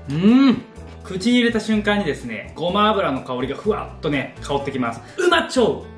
口に入れた瞬間にですね、ごま油の香りがふわっとね、香ってきます。うまっちょう